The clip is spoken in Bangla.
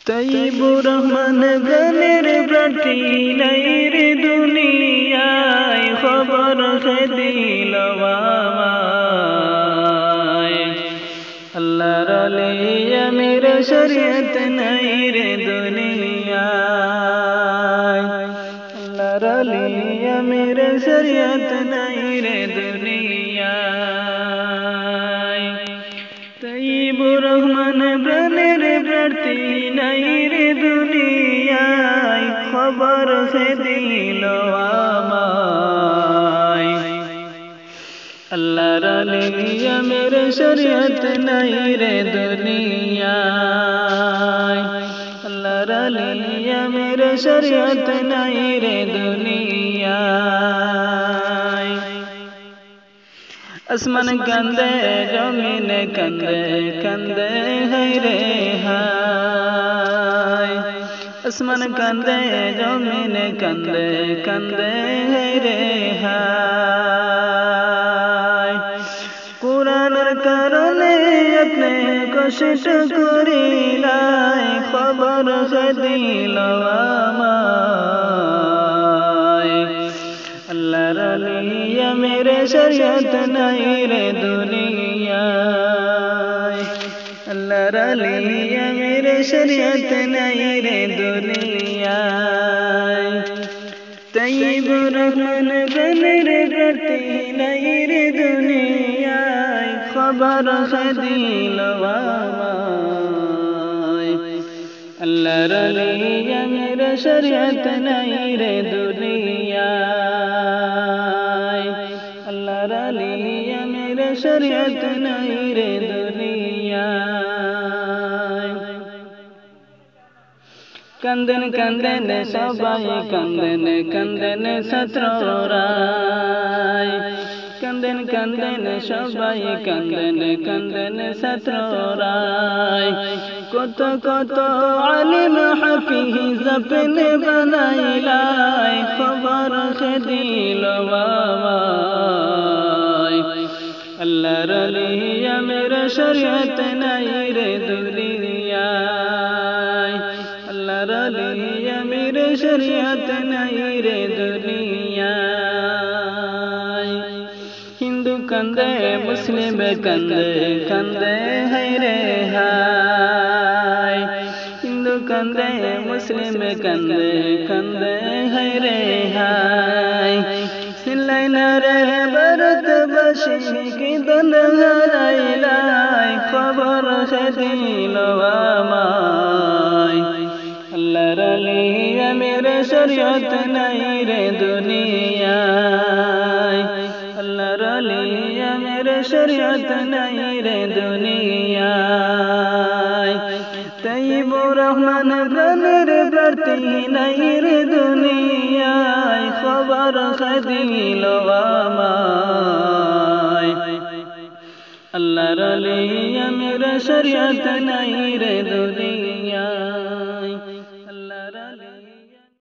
তাইবুর রহমান গানের প্রার্থী নাই রে দুনিয়ায়, খবর দিল আমায়। আল্লাহর ওলি আমির-এ শরিয়ত নাই রে দুনিয়ায়, আল্লাহর ওলি আমির-এ শরিয়ত নাই রে দুনিয়ায়। তাইবুর রহমান গানের প্রার্থী নাই রে দুনিয়ায়, খবর দিল আমায়। আল্লাহর ওলি আমির-এ শরিয়ত নাই রে দুনিয়ায়, আল্লাহর ওলি আমির-এ শরিয়ত নাই রে দুনিয়ায়। আসমান কান্দে জমিন কান্দে কান্দে হায় রে হায়, আসমান কান্দে জমিন কান্দে কান্দে হায় রে হায়। কুরআনের কারণে আপনি কষ্ট করিলাই, খবর দিল আমায়। আল্লাহর ওলি আমির-এ শরিয়ত নাই রে দুনিয়ায়, আল্লাহর ওলি আমির-এ শরিয়ত নাই রে দুনিয়ায়। তাইবুর রহমান গানের প্রার্থী নাই রে দুনিয়ায়, খবর দিল আমায়। আল্লাহর ওলি আমির-এ শরিয়ত নাই রে দুনিয়ায়, আল্লাহর ওলি আমির-এ শরিয়ত নাই রে দুনিয়ায়। কান্দেন কান্দেন সবাই কান্দেন কান্দেন ছাত্ররাই, কান্দেন কান্দেন সবাই কান্দেন কান্দেন ছাত্ররাই। কত কত আলিম হাফিজ আপনি বানাইলাই, খবর দিল আমায়। আল্লাহর ওলি আমির-এ শরিয়ত নাই রে দুনিয়ায়, আল্লাহর ওলি আমির-এ শরিয়ত নাই রে দুনিয়ায়। হিন্দু কান্দে মুসলিম কান্দে কান্দে হায় রে হায়, হিন্দু কান্দে মুসলিম কান্দে কান্দে হায় রে হায়। সিলাই না রে ভারতবাসী কি দন হারাইলাই, খবর দিল আমায়। আল্লাহর ওলি আমির-এ শরিয়ত নাই রে দুনিয়ায়, আল্লাহর ওলি আমির-এ শরিয়ত নাই রে দুনিয়ায়। তাইবুর রহমান গানের প্রার্থী নাই রে দুনিয়ায়, খবর দিল আমায়। আল্লাহর ওলি আমির-এ শরিয়ত নাই রে দুনিয়ায়।